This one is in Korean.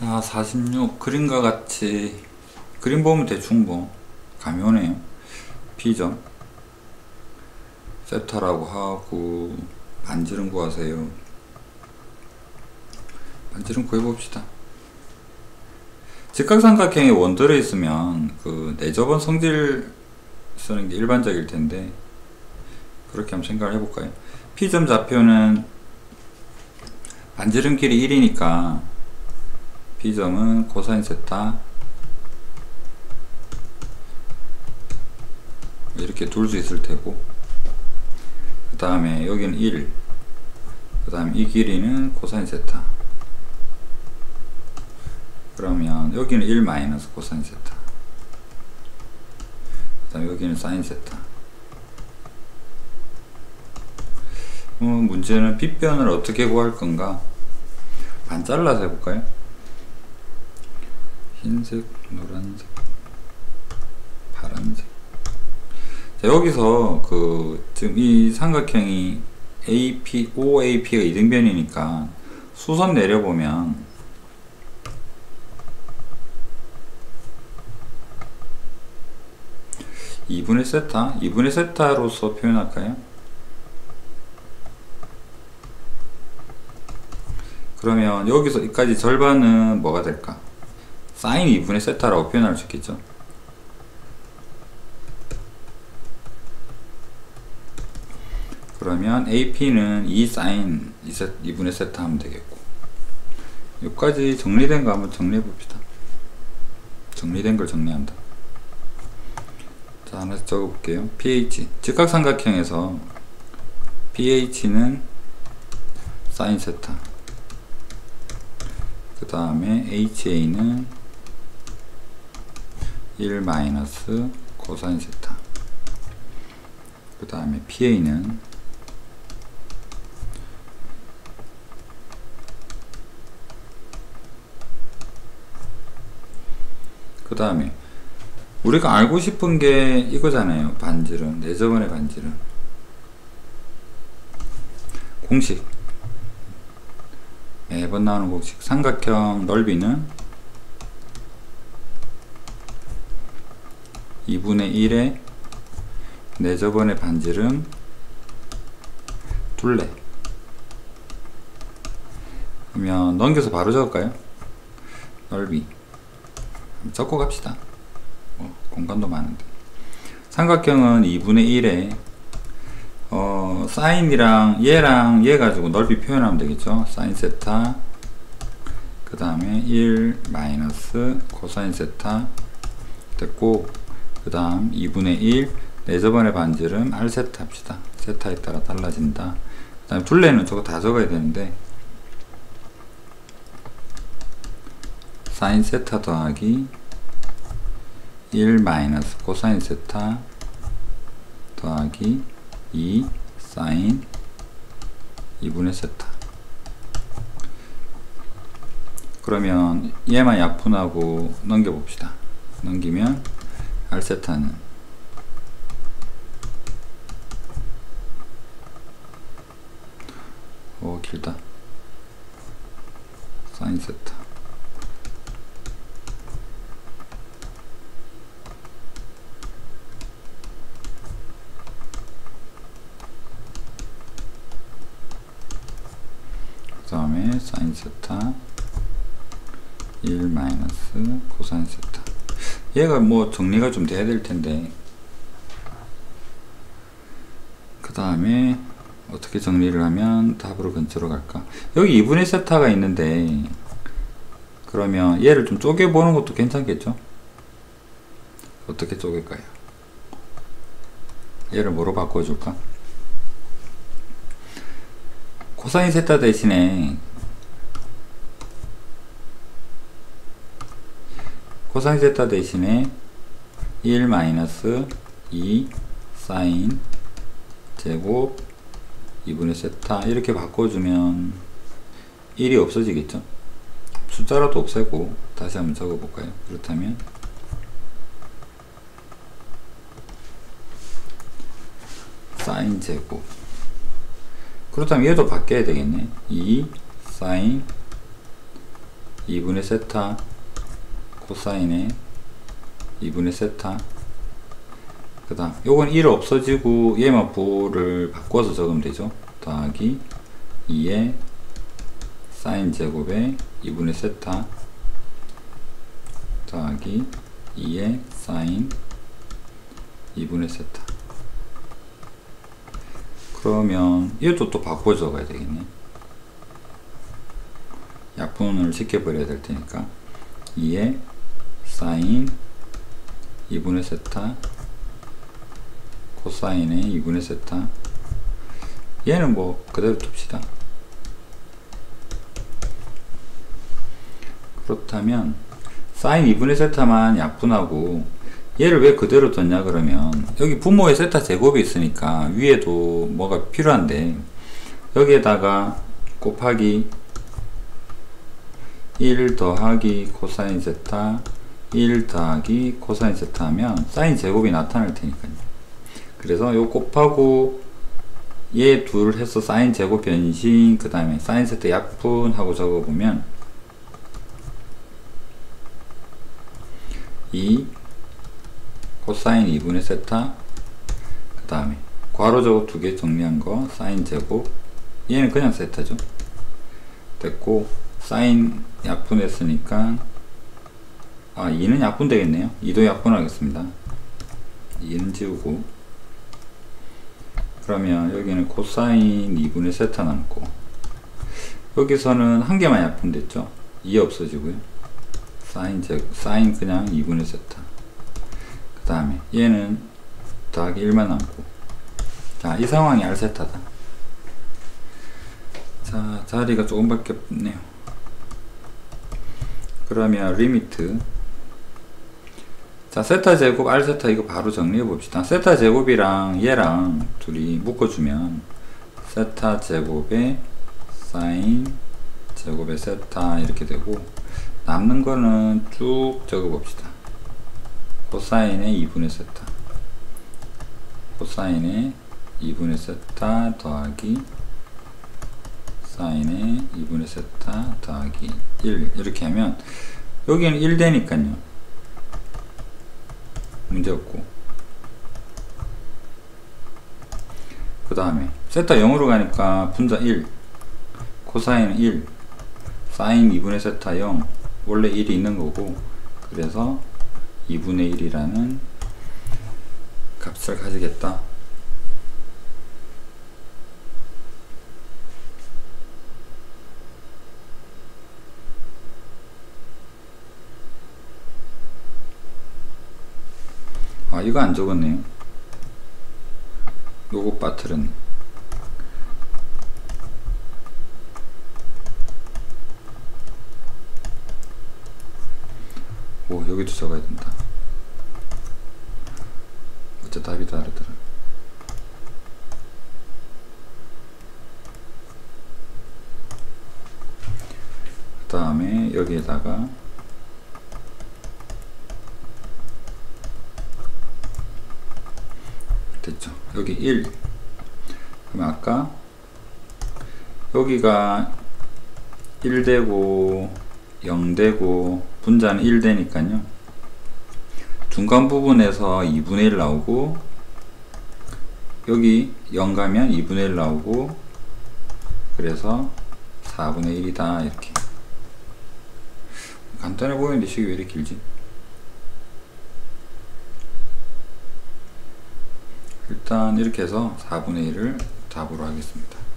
자, 46 그림과 같이 그림 보면 대충 뭐 감이 오네요. P점 세타라고 하고 반지름 구하세요. 반지름 구해봅시다. 직각삼각형에 원 들어있으면 그 내접원 성질 쓰는 게 일반적일 텐데 그렇게 한번 생각을 해볼까요? P점 좌표는 반지름 길이 1이니까 B점은 코사인 세타 이렇게 둘 수 있을 테고, 그 다음에 여기는 1, 그 다음에 이 길이는 코사인 세타, 그러면 여기는 1 마이너스 코사인 세타, 그 다음에 여기는 사인 세타. 문제는 빗변을 어떻게 구할 건가? 반 잘라서 해볼까요? 흰색, 노란색, 파란색. 자, 여기서 지금 이 삼각형이 AP, OAP가 이등변이니까 수선 내려보면 (2분의 세타) 2분의 세타로서 표현할까요? 그러면 여기서 여기까지 절반은 뭐가 될까? 사인 2분의 세타라고 표현할 수 있겠죠. 그러면 AP는 2 사인 2분의 세타 하면 되겠고, 여기까지 정리된 거 한번 정리해 봅시다. 정리된 걸 정리한다. 자, 하나씩 적어 볼게요. PH 직각삼각형에서 PH는 사인 세타, 그 다음에 HA는 1 마이너스 코사인 세타, 그 다음에 PA는 그 다음에 우리가 알고 싶은 게 이거잖아요. 반지름, 내접원의 반지름. 공식 매번 나오는 공식. 삼각형 넓이는 2분의 1의 내접원의 반지름 둘레. 그러면 넘겨서 바로 적을까요? 넓이 적고 갑시다. 공간도 많은데. 삼각형은 2분의 1에 사인이랑 얘랑 얘 가지고 넓이 표현하면 되겠죠. 사인 세타, 그 다음에 1 마이너스 코사인 세타 됐고, 그 다음 2분의 1 내접원의 반지름 R 세타 합시다. 세타에 따라 달라진다. 그 다음에 둘레는 저거 다 적어야 되는데 사인 세타 더하기 1 마이너스 코사인 세타 더하기 2 사인 2분의 세타. 그러면 얘만 약분하고 넘겨봅시다. 넘기면 R 세타는 길다. 사인 세타 그 다음에 사인 세타 1 마이너스 코사인 세타. 얘가 뭐 정리가 좀 돼야 될 텐데, 그 다음에 어떻게 정리를 하면 답으로 근처로 갈까? 여기 2분의 세타가 있는데, 그러면 얘를 좀 쪼개 보는 것도 괜찮겠죠? 어떻게 쪼갤까요? 얘를 뭐로 바꿔줄까? 코사인 세타 대신에 코사인 세타 대신에 1 마이너스 2 사인 제곱 2분의 세타 이렇게 바꿔주면 1이 없어지겠죠? 숫자라도 없애고 다시 한번 적어볼까요? 그렇다면 사인 제곱, 그렇다면 얘도 바뀌어야 되겠네. 2 사인 2분의 세타 코사인에 2분의 세타, 그 다음 요건 1 없어지고 얘만 부호를 바꿔서 적으면 되죠. 더하기 2의 사인 제곱에 2분의 세타 더하기 2의 사인 2분의 세타. 그러면 얘도 또 바꿔 적어야 되겠네. 약분을 시켜버려야 될 테니까 2의 사인 2분의 세타 코사인의 2분의 세타. 얘는 뭐 그대로 둡시다. 그렇다면 사인 2분의 세타만 약분하고 얘를 왜 그대로 뒀냐 그러면 여기 분모에 세타 제곱이 있으니까 위에도 뭐가 필요한데 여기에다가 곱하기 1 더하기 코사인 세타 1 더하기 코사인 세타 하면 사인 제곱이 나타날 테니까요. 그래서 요 곱하고 얘 둘 해서 사인 제곱 변신 그 다음에 사인 세타 약분하고 적어보면 2 코사인 2분의 세타 그 다음에 괄호 제곱 두 개 정리한 거 사인 제곱 얘는 그냥 세타죠. 됐고 사인 약분했으니까 2는 약분 되겠네요. 2도 약분하겠습니다. 2는 지우고 그러면 여기는 코사인 2분의 세타 남고 여기서는 한 개만 약분됐죠. 2 없어지고요. 사인 그냥 2분의 세타 그 다음에 얘는 더하기 1만 남고. 자, 이 상황이 R세타다. 자, 자리가 조금밖에 없네요. 그러면 리미트 자, 세타 제곱 R세타 이거 바로 정리해 봅시다. 세타 제곱이랑 얘랑 둘이 묶어주면 세타 제곱에 사인 제곱에 세타 이렇게 되고 남는 거는 쭉 적어 봅시다. 코사인의 2분의 세타 코사인의 2분의 세타 더하기 사인의 2분의 세타 더하기 1 이렇게 하면 여기는 1 되니까요. 문제없고 그 다음에 세타 0으로 가니까 분자 1 코사인 1 사인 2분의 세타 0 원래 1이 있는 거고 그래서 2분의 1이라는 값을 가지겠다. 이거 안 적었네요. 요거 빠트렸네. 오, 여기도 적어야 된다. 어째 답이 다르더라. 그 다음에 여기에다가 됐죠. 여기 1 그럼 아까 여기가 1 되고 0 되고 분자는 1 되니까요. 중간 부분에서 2분의 1 나오고 여기 0 가면 2분의 1 나오고 그래서 4분의 1이다 이렇게. 간단해 보이는데 식이 왜 이렇게 길지? 일단 이렇게 해서 4분의 1을 답으로 하겠습니다.